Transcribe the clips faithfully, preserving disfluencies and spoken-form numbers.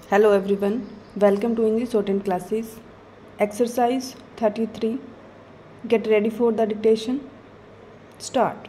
Hello everyone, welcome to English Shorthand classes. Exercise thirty-three. Get ready for the dictation. Start.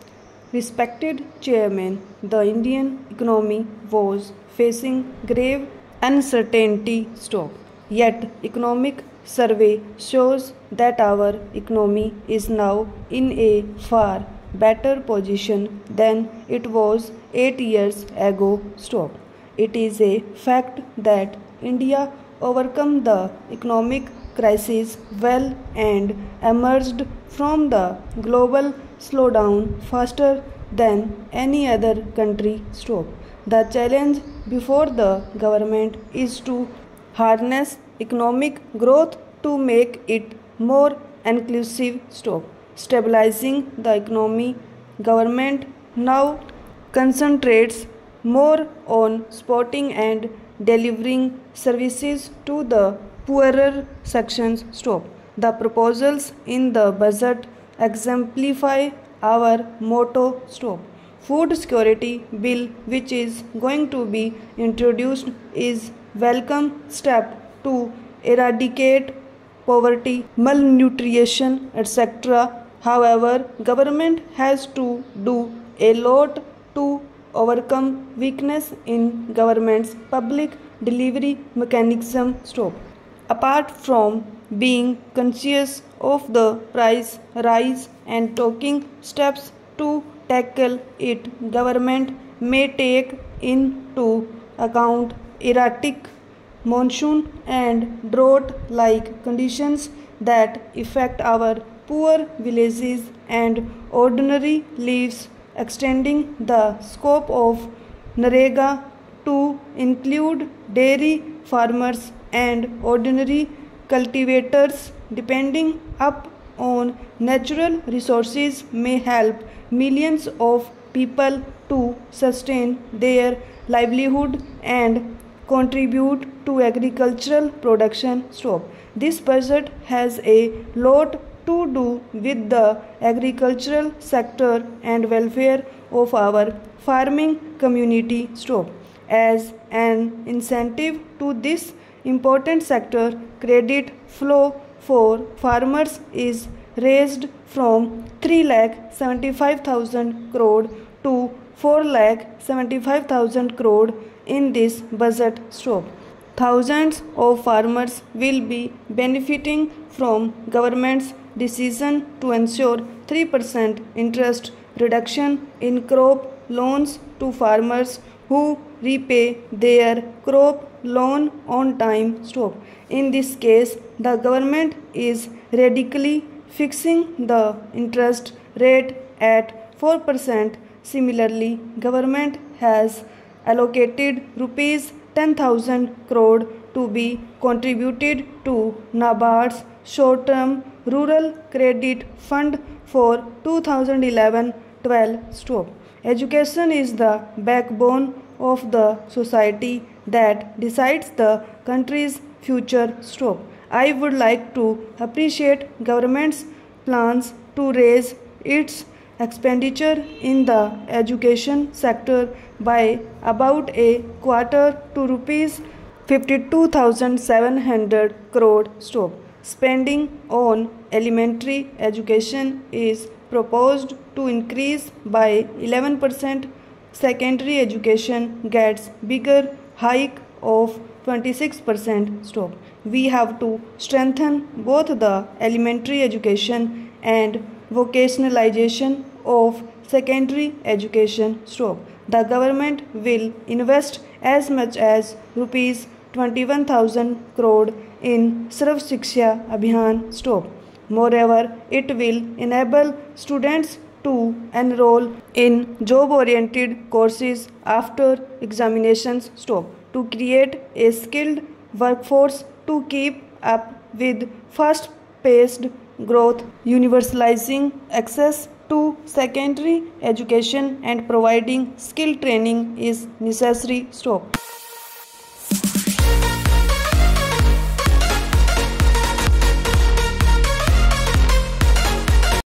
Respected Chairman, the Indian economy was facing grave uncertainty. Stop. Yet economic survey shows that our economy is now in a far better position than it was eight years ago. Stop. It is a fact that India overcame the economic crisis well and emerged from the global slowdown faster than any other country. Stop. The challenge before the government is to harness economic growth to make it more inclusive. Stop. Stabilizing the economy, government now concentrates more on supporting and delivering services to the poorer sections. Stop. The proposals in the budget exemplify our motto. Stop. Food security bill, which is going to be introduced, is welcome step to eradicate poverty, malnutrition, et cetera. However, government has to do a lot to overcome weakness in government's public delivery mechanism. Stop. Apart from being conscious of the price rise and taking steps to tackle it, government may take into account erratic monsoon and drought-like conditions that affect our poor villages and ordinary lives, extending the scope of NREGA to include dairy farmers and ordinary cultivators depending up on natural resources may help millions of people to sustain their livelihood and contribute to agricultural production. Stop. This budget has a lot to do with the agricultural sector and welfare of our farming community. Stop. As an incentive to this important sector, credit flow for farmers is raised from three lakh seventy-five thousand crore to four lakh seventy-five thousand crore in this budget. Stop. Thousands of farmers will be benefiting from government's decision to ensure three percent interest reduction in crop loans to farmers who repay their crop loan on time. Stop. In this case, the government is radically fixing the interest rate at four percent. Similarly, government has allocated rupees ten thousand crore to be contributed to NABARD's short-term Rural Credit Fund for two thousand eleven twelve. Stop. Education is the backbone of the society that decides the country's future. Stop. I would like to appreciate government's plans to raise its expenditure in the education sector by about a quarter to rupees fifty-two thousand seven hundred crore. Stop. Spending on elementary education is proposed to increase by eleven percent. Secondary education gets bigger hike of twenty-six percent. Stop. We have to strengthen both the elementary education and vocationalization of secondary education. Stop. The government will invest as much as rupees twenty-one thousand crore in Sarv Shiksha Abhiyan. Stop. Moreover, it will enable students to enroll in job-oriented courses after examinations. Stop. To create a skilled workforce to keep up with fast-paced growth, universalizing access to secondary education and providing skill training is necessary. Stop.